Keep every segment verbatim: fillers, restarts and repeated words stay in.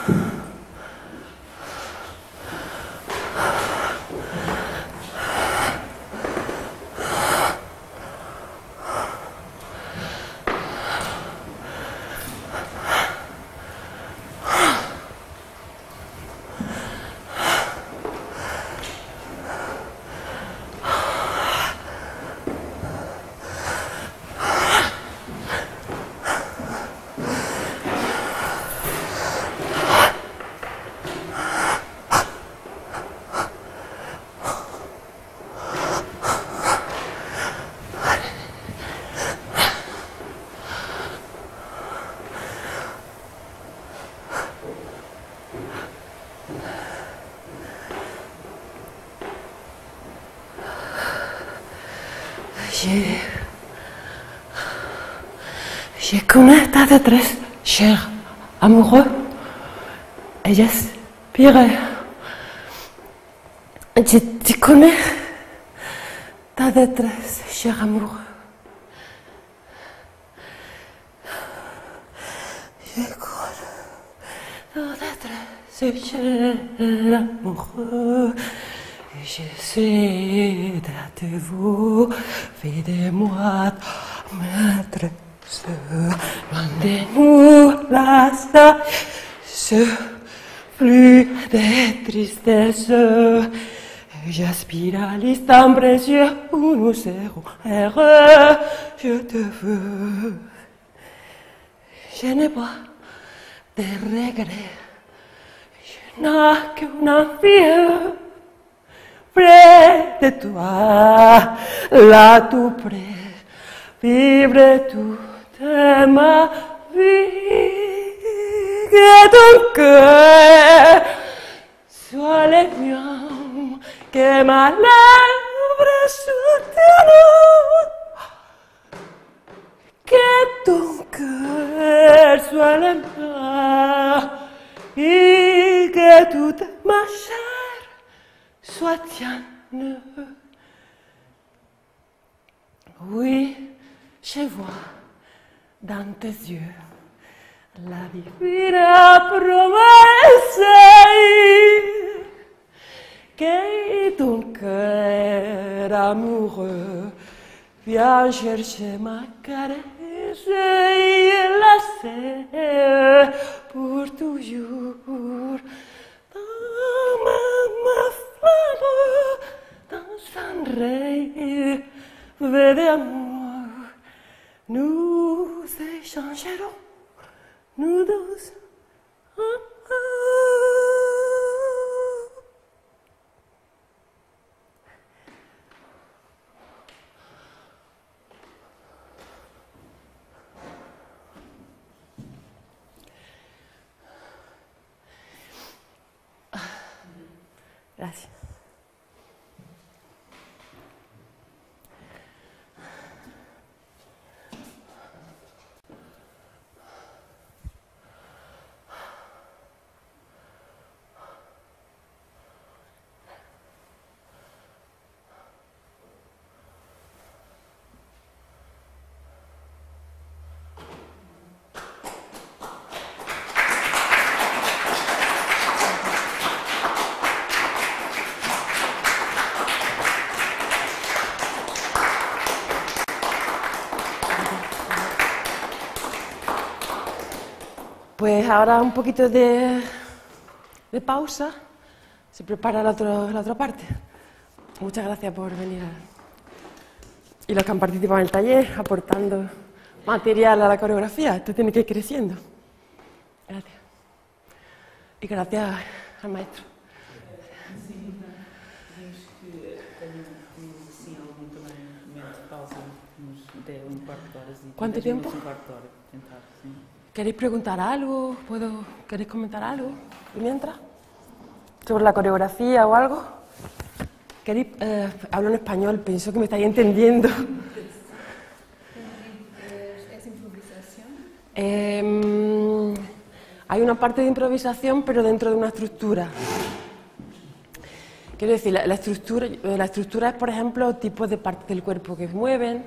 J'ai... Je connais ta détresse, cher amoureux, et j'aspire... Je, je connais ta détresse, cher amoureux. Je connais ta détresse, cher amoureux. J'essaie d'être vous, fais de moi maîtresse, loin de nous la sagesse, plus de tristesse. J'aspire à l'instant précieux où nous serons heureux, je te veux. Je n'ai pas de regrets, je n'ai qu'une envie. Près de toi, là tout près, vivre toute ma vie, que ton cœur soit le mien, que ma lèvre soit que ton cœur soit le mien, et que toute ma chair soit tienne. Oui, je vois dans tes yeux la divine promesse que ton cœur amoureux vient chercher ma caresse et la sait pour toujours. Dans ma flamme, dans un rêve d'amour, nous échangerons, nous deux. Oh, oh. Gracias. Pues ahora un poquito de, de pausa, se prepara la, otro, la otra parte. Muchas gracias por venir a, y los que han participado en el taller aportando material a la coreografía. Esto tiene que ir creciendo. Gracias. Y gracias al maestro. ¿Cuánto tiempo? ¿Queréis preguntar algo? ¿Puedo, ¿Queréis comentar algo? ¿Y mientras? ¿Sobre la coreografía o algo? ¿Queréis? Eh, hablo en español, pienso que me estáis entendiendo. ¿Es improvisación? Eh, hay una parte de improvisación, pero dentro de una estructura. Quiero decir, la, la, estructura, la estructura es, por ejemplo, tipos de partes del cuerpo que se mueven,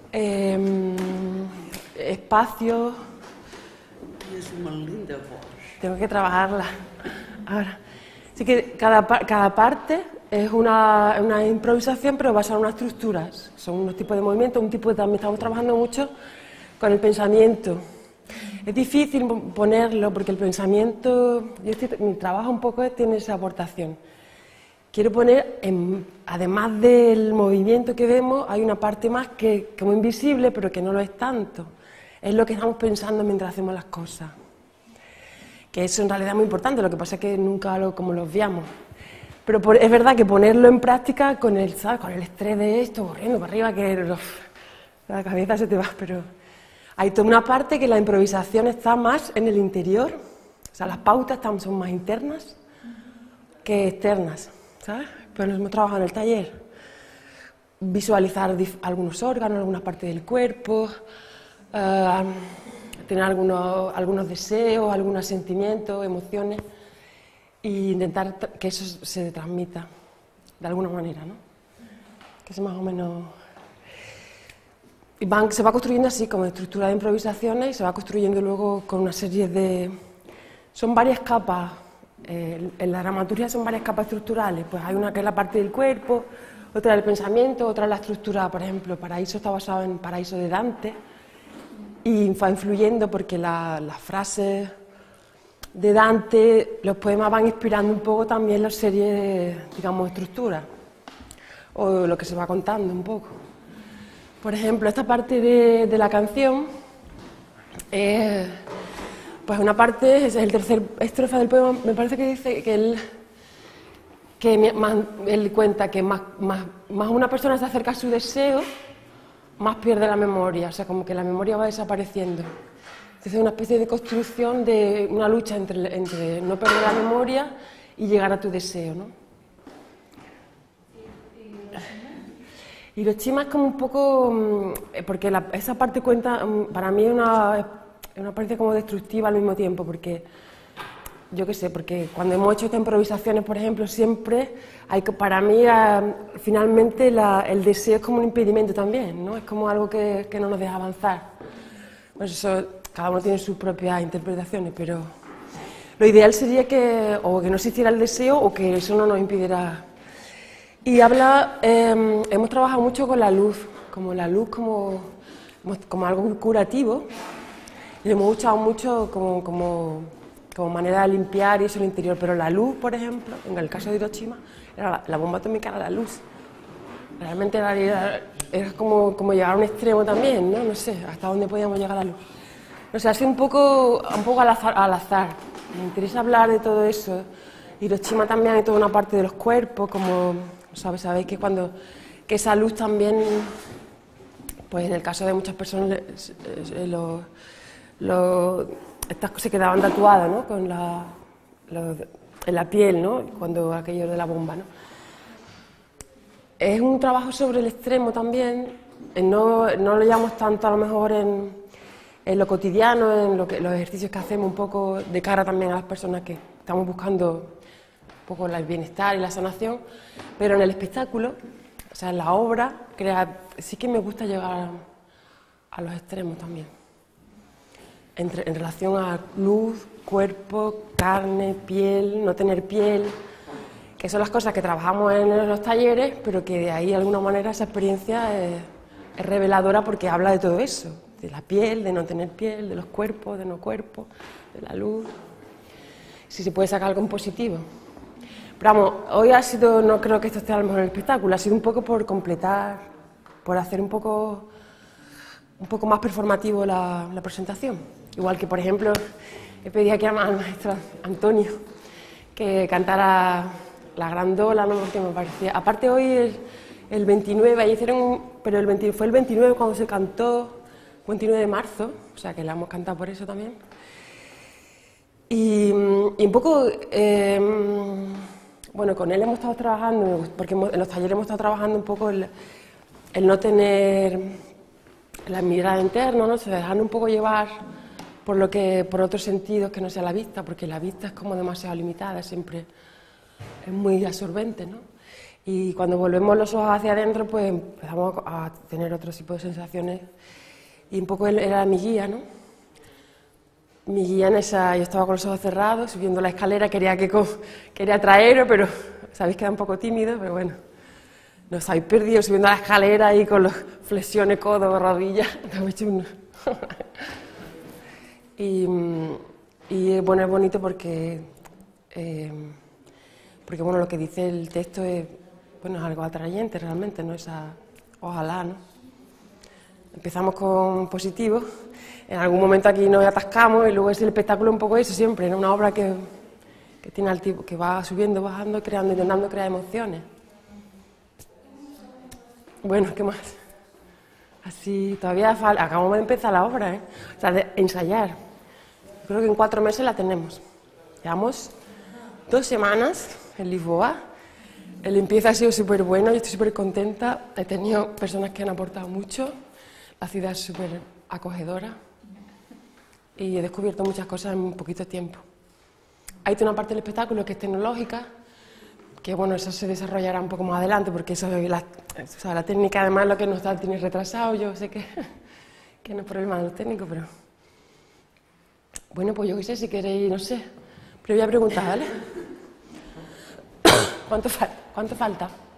eh, espacios. Tens uma linda voz. tengo que trabajarla. Ahora, así que cada, cada parte es una, una improvisación, pero basada en unas estructuras. Son unos tipos de movimientos, un tipo de, también estamos trabajando mucho con el pensamiento. Es difícil ponerlo porque el pensamiento, yo estoy, mi trabajo un poco tiene esa aportación. Quiero poner, en, además del movimiento que vemos, hay una parte más que como invisible, pero que no lo es tanto. Es lo que estamos pensando mientras hacemos las cosas. Que eso en realidad es muy importante, lo que pasa es que nunca lo, como lo obviamos. Pero por, es verdad que ponerlo en práctica con el, ¿sabes? Con el estrés de esto, corriendo para arriba, que uf, la cabeza se te va, pero hay toda una parte que la improvisación está más en el interior, o sea, las pautas están, son más internas que externas, ¿sabes? Pero nos hemos trabajado en el taller, visualizar algunos órganos, algunas partes del cuerpo, uh, tener algunos, algunos deseos, algunos sentimientos, emociones, e intentar que eso se transmita de alguna manera, ¿no? Que es más o menos... Y van, se va construyendo así, como estructura de improvisaciones, y se va construyendo luego con una serie de... Son varias capas, eh, en la dramaturgia son varias capas estructurales, pues hay una que es la parte del cuerpo, otra del pensamiento, otra la estructura, por ejemplo, Paraíso está basado en Paraíso de Dante, y va influyendo porque las la frases de Dante, los poemas van inspirando un poco también las series, digamos, estructuras, o lo que se va contando un poco. Por ejemplo, esta parte de, de la canción es pues una parte, es el tercer estrofa del poema, me parece que dice que él, que más, él cuenta que más, más, más una persona se acerca a su deseo, más pierde la memoria, o sea, como que la memoria va desapareciendo. Entonces es una especie de construcción de una lucha entre, entre no perder la memoria y llegar a tu deseo, ¿no? Hiroshima es como un poco, porque la, esa parte cuenta, para mí es una, una parte como destructiva al mismo tiempo, porque, yo qué sé, porque cuando hemos hecho estas improvisaciones, por ejemplo, siempre hay que, para mí, a, finalmente la, el deseo es como un impedimento también, ¿no? Es como algo que, que no nos deja avanzar. Pues eso, cada uno tiene sus propias interpretaciones, pero lo ideal sería que, o que no existiera el deseo, o que eso no nos impidiera. Y habla, eh, hemos trabajado mucho con la luz, como la luz como, como algo curativo, y lo hemos usado mucho como, como, como manera de limpiar y eso en el interior, pero la luz, por ejemplo, en el caso de Hiroshima, era la, la bomba atómica era la luz. Realmente era, era, era como, como llegar a un extremo también, ¿no? No sé, hasta dónde podíamos llegar a la luz. O sea, así un poco, un poco al azar, al azar. Me interesa hablar de todo eso. Hiroshima también hay toda una parte de los cuerpos, como... ¿Sabes? Sabéis que cuando que esa luz también, pues en el caso de muchas personas, lo, lo, estas cosas se quedaban tatuadas, ¿no? Con la, lo, en la piel, ¿no? Cuando aquello de la bomba, ¿no? Es un trabajo sobre el extremo también, no, no lo llevamos tanto a lo mejor en, en lo cotidiano, en lo que, los ejercicios que hacemos un poco de cara también a las personas que estamos buscando un poco el bienestar y la sanación, pero en el espectáculo, o sea, en la obra, crea, sí que me gusta llegar a, a los extremos también, Entre, en relación a luz, cuerpo, carne, piel, no tener piel, que son las cosas que trabajamos en los talleres, pero que de ahí de alguna manera esa experiencia es, es reveladora porque habla de todo eso, de la piel, de no tener piel, de los cuerpos, de no cuerpos, de la luz, si se puede sacar algo en positivo. Pero vamos, hoy ha sido, no creo que esto esté a lo mejor en el espectáculo, ha sido un poco por completar, por hacer un poco, un poco más performativo la, la presentación. Igual que, por ejemplo, he pedido aquí al maestro Antonio que cantara La Grandola, ¿no? Porque me parecía... Aparte hoy el, el veintinueve, ahí hicieron, pero el veinte, fue el veintinueve cuando se cantó, veintinueve de marzo, o sea que la hemos cantado por eso también. Y, y un poco... Eh, Bueno, con él hemos estado trabajando, porque hemos, en los talleres hemos estado trabajando un poco el, el no tener la mirada interna, ¿no? Se dejan un poco llevar por, lo que, por otros sentidos que no sea la vista, porque la vista es como demasiado limitada, siempre es muy absorbente, ¿no? Y cuando volvemos los ojos hacia adentro, pues empezamos a tener otro tipo de sensaciones, y un poco él era mi guía, ¿no? mi guía en esa, yo estaba con los ojos cerrados, subiendo la escalera, quería, que, quería traeros, pero sabéis que era un poco tímido, pero bueno, nos habéis perdido subiendo la escalera ahí con los flexiones, codos, rodillas, estamos hecho un... y, y bueno, es bonito porque, eh, porque bueno, lo que dice el texto es, bueno, es algo atrayente realmente, ¿no? Esa, ojalá, ¿no? Empezamos con positivo, en algún momento aquí nos atascamos y luego es el espectáculo un poco eso siempre, ¿no? Una obra que, que tiene al tipo, que va subiendo, bajando, creando, intentando crear emociones. Bueno, ¿qué más? Así, todavía falta, acabamos de empezar la obra, ¿eh? O sea, de ensayar. Creo que en cuatro meses la tenemos. Llevamos dos semanas en Lisboa. El empieza ha sido súper bueno, yo estoy súper contenta. He tenido personas que han aportado mucho. La ciudad es súper acogedora. Y he descubierto muchas cosas en un poquito tiempo. Hay una parte del espectáculo que es tecnológica, que bueno, eso se desarrollará un poco más adelante, porque eso es la, o sea, la técnica además lo que nos da tiene retrasado, yo sé que, que no es problema de los técnicos, pero... Bueno, pues yo qué sé, si queréis, no sé, pero voy a preguntar, ¿vale? ¿Cuánto, fa- ¿Cuánto falta?